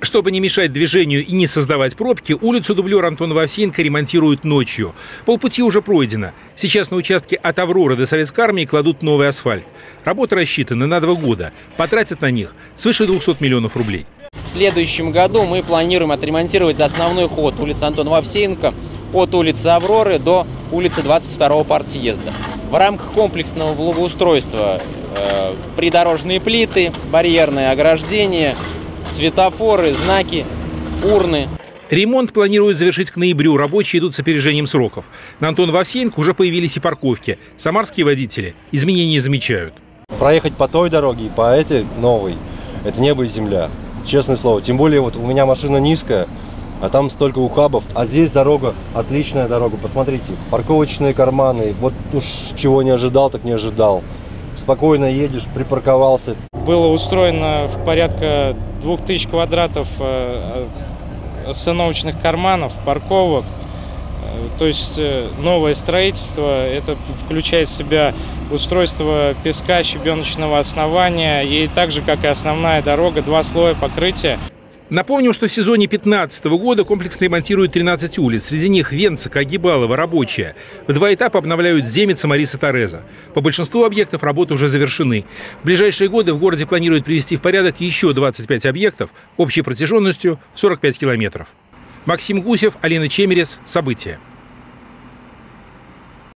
Чтобы не мешать движению и не создавать пробки, улицу дублер Антонова Овсеенко ремонтируют ночью. Полпути уже пройдено. Сейчас на участке от Авроры до Советской Армии кладут новый асфальт. Работы рассчитаны на 2 года. Потратят на них свыше 200 миллионов рублей. В следующем году мы планируем отремонтировать основной ход улицы Антонова Овсеенко от улицы Авроры до улицы 22-го партсъезда. В рамках комплексного благоустройства придорожные плиты, барьерные ограждения, светофоры, знаки, урны. Ремонт планируют завершить к ноябрю. Рабочие идут с опережением сроков. На Антонова Овсеенко уже появились и парковки. Самарские водители изменений замечают. Проехать по той дороге и по этой новой – это небо и земля. Честное слово. Тем более вот у меня машина низкая, а там столько ухабов. А здесь дорога, отличная дорога. Посмотрите, парковочные карманы. Вот уж чего не ожидал, так не ожидал. Спокойно едешь, припарковался. Было устроено в порядка 2000 квадратов остановочных карманов, парковок. То есть новое строительство, это включает в себя устройство песка, щебеночного основания и так же, как и основная дорога, 2 слоя покрытия. Напомним, что в сезоне 2015 года комплексно ремонтируют 13 улиц. Среди них Венцика, Агибалова, Рабочая. В 2 этапа обновляют Земица, Мариса Тореза. По большинству объектов работы уже завершены. В ближайшие годы в городе планируют привести в порядок еще 25 объектов общей протяженностью в 45 километров. Максим Гусев, Алина Чемерес. События.